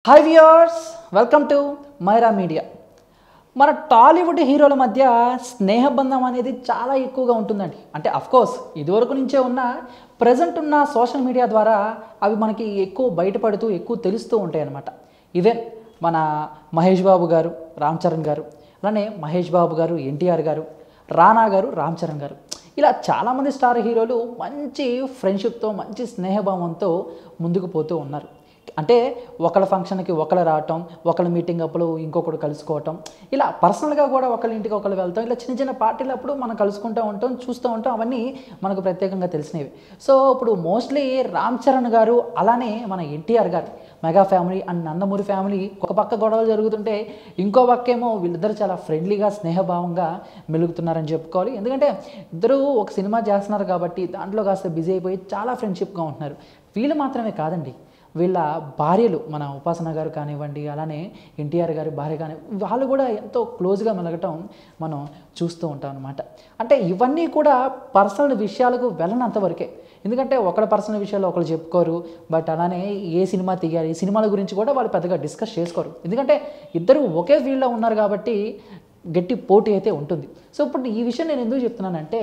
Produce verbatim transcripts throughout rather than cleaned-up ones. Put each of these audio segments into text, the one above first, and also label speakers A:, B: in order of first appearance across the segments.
A: Hi viewers, welcome to Myra Media. మన టాలీవుడ్ హీరోల మధ్య స్నేహబంధం అనేది చాలా ఎక్కువగా ఉంటుందండి. అంటే అఫ్కోర్స్ ఇదివరకు నుంచే ఉన్న ప్రజెంట్ ఉన్న సోషల్ మీడియా ద్వారా అవి మనకి ఎక్కువ బయటపడుతూ ఎక్కువ తెలుస్తూ ఉంటాయి అన్నమాట. ఈవెన్ మన మహేష్ బాబు గారు, రామ్ చరణ్ గారు, అలానే మహేష్ బాబు గారు, ఎన్టీఆర్ గారు, రానా గారు, రామ్ చరణ్ గారు, ఇలా చాలామంది స్టార్ హీరోలు మంచి ఫ్రెండ్షిప్తో మంచి స్నేహభావంతో ముందుకు పోతూ ఉన్నారు. అంటే ఒకళ్ళ ఫంక్షన్కి ఒకళ్ళు రావటం, ఒకళ్ళ మీటింగ్ అప్పుడు ఇంకొకరు కలుసుకోవటం, ఇలా పర్సనల్గా కూడా ఒకళ్ళ ఇంటికి ఒకళ్ళు వెళ్తాం, ఇలా చిన్న చిన్న పార్టీలు అప్పుడు మనం కలుసుకుంటూ ఉంటాం, చూస్తూ ఉంటాం. అవన్నీ మనకు ప్రత్యేకంగా తెలిసినవి. సో ఇప్పుడు మోస్ట్లీ రామ్ చరణ్ గారు, అలానే మన ఎన్టీఆర్ గారు, mega family and Nandamuri family ఒక పక్క గొడవలు జరుగుతుంటే ఇంకో పక్క ఏమో వీళ్ళిద్దరు చాలా ఫ్రెండ్లీగా స్నేహభావంగా మెలుగుతున్నారని చెప్పుకోవాలి. ఎందుకంటే ఇద్దరు ఒక సినిమా చేస్తున్నారు కాబట్టి దాంట్లో కాస్త బిజీ అయిపోయి చాలా ఫ్రెండ్షిప్గా ఉంటున్నారు. వీళ్ళు మాత్రమే కాదండి, వీళ్ళ భార్యలు, మన ఉపాసన గారు కానివ్వండి, అలానే ఎన్టీఆర్ గారి భార్య కానీ, వాళ్ళు కూడా ఎంతో క్లోజ్గా మెలగటం మనం చూస్తూ ఉంటాం అన్నమాట. అంటే ఇవన్నీ కూడా పర్సనల్ విషయాలకు వెళ్ళనంత వరకే. ఎందుకంటే ఒకళ్ళ పర్సనల్ విషయాలు ఒకళ్ళు చెప్పుకోరు. బట్ అలానే ఏ సినిమా తీయాలి, ఈ సినిమాల గురించి కూడా వాళ్ళు పెద్దగా డిస్కస్ చేసుకోరు. ఎందుకంటే ఇద్దరు ఒకే ఫీల్డ్లో ఉన్నారు కాబట్టి గట్టి పోటీ అయితే ఉంటుంది. సో ఇప్పుడు ఈ విషయం నేను ఎందుకు చెప్తున్నానంటే,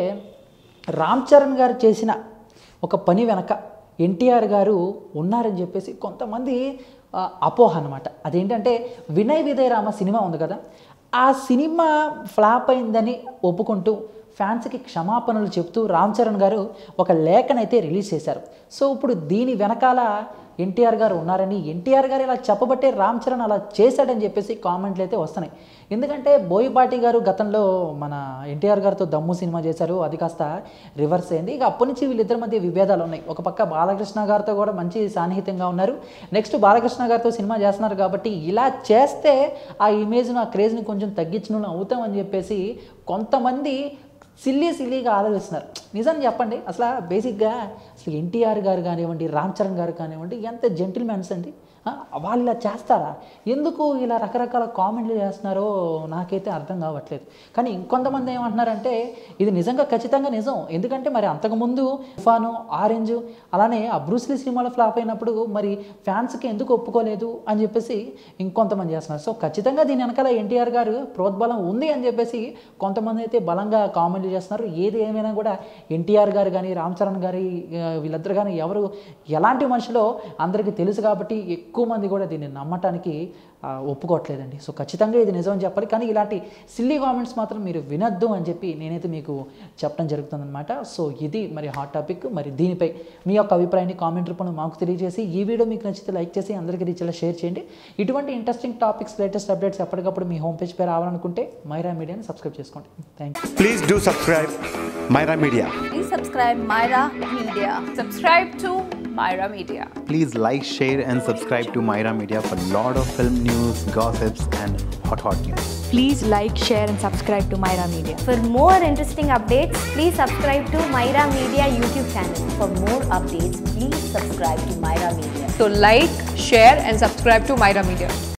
A: రామ్ చరణ్ గారు చేసిన ఒక పని వెనక ఎన్టీఆర్ గారు ఉన్నారని చెప్పేసి కొంతమంది అపోహ అనమాట. అదేంటంటే వినయ్ విజయ్ రామ సినిమా ఉంది కదా, ఆ సినిమా ఫ్లాప్ అయిందని ఒప్పుకుంటూ ఫ్యాన్స్కి క్షమాపణలు చెప్తూ రామ్ చరణ్ గారు ఒక లేఖనైతే రిలీజ్ చేశారు. సో ఇప్పుడు దీని వెనకాల ఎన్టీఆర్ గారు ఉన్నారని, ఎన్టీఆర్ గారు ఇలా చెప్పబట్టే రామ్ చరణ్ అలా చేశాడని చెప్పేసి కామెంట్లు అయితే వస్తున్నాయి. ఎందుకంటే బోయపాటి గారు గతంలో మన ఎన్టీఆర్ గారితో దమ్ము సినిమా చేశారు, అది కాస్త రివర్స్ అయింది. ఇక అప్పటి నుంచి వీళ్ళిద్దరి మధ్య విభేదాలు ఉన్నాయి. ఒక పక్క బాలకృష్ణ గారితో కూడా మంచి సాన్నిహితంగా ఉన్నారు. నెక్స్ట్ బాలకృష్ణ గారితో సినిమా చేస్తున్నారు కాబట్టి ఇలా చేస్తే ఆ ఇమేజ్ను, ఆ క్రేజ్ని కొంచెం తగ్గించిన అవుతామని చెప్పేసి కొంతమంది సిల్లీ సిల్లీగా ఆలోచిస్తున్నారు. నిజం చెప్పండి, అసలు బేసిక్గా అసలు ఎన్టీఆర్ గారు కానివ్వండి, రామ్ చరణ్ గారు కానివ్వండి, ఎంత జెంటిల్మెన్స్ అండి. వాళ్ళు ఇలా చేస్తారా? ఎందుకు ఇలా రకరకాల కామెంట్లు చేస్తున్నారో నాకైతే అర్థం కావట్లేదు. కానీ ఇంకొంతమంది ఏమంటున్నారంటే ఇది నిజంగా ఖచ్చితంగా నిజం. ఎందుకంటే మరి అంతకుముందు తుఫాను, ఆరెంజ్, అలానే ఆ బ్రూస్లీ సినిమాలో ఫ్లాప్ అయినప్పుడు మరి ఫ్యాన్స్కి ఎందుకు ఒప్పుకోలేదు అని చెప్పేసి ఇంకొంతమంది చేస్తున్నారు. సో ఖచ్చితంగా దీని వెనకాల ఎన్టీఆర్ గారు ప్రోద్బలం ఉంది అని చెప్పేసి కొంతమంది అయితే బలంగా కామెంట్లు చేస్తున్నారు. ఏది ఏమైనా కూడా ఎన్టీఆర్ గారు కానీ, రామ్ చరణ్ గారి వీళ్ళిద్దరు కానీ ఎవరు ఎలాంటి మనుషులో అందరికీ తెలుసు కాబట్టి ఎక్కువ మంది కూడా దీన్ని నమ్మటానికి ఒప్పుకోవట్లేదండి. సో ఖచ్చితంగా ఇది నిజం చెప్పాలి. కానీ ఇలాంటి సిల్లీ కామెంట్స్ మాత్రం మీరు వినొద్దు అని చెప్పి నేనైతే మీకు చెప్పడం జరుగుతుందన్నమాట. సో ఇది మరి హాట్ టాపిక్. మరి దీనిపై మీ యొక్క అభిప్రాయాన్ని కామెంట్ రూపంలో మాకు తెలియజేసి, ఈ వీడియో మీకు నచ్చితే లైక్ చేసి అందరికీ రీచ్లా షేర్ చేయండి. ఇటువంటి ఇంట్రెస్టింగ్ టాపిక్స్, లేటెస్ట్ అప్డేట్స్ ఎప్పటికప్పుడు మీ హోమ్ పేజ్ పై రావాలనుకుంటే మైరా మీడియాని సబ్స్క్రైబ్ చేసుకోండి. Thank you.
B: Please do subscribe Myra Media.
C: Please subscribe Myra Media. Subscribe to Myra Media.
D: Please like, share and subscribe to Myra Media for lot of film news, gossips and hot hot news.
E: Please like, share and subscribe to Myra Media.
F: For more interesting updates, please subscribe to Myra Media YouTube channel. For more updates, please subscribe to Myra Media.
C: So like, share and subscribe to Myra Media.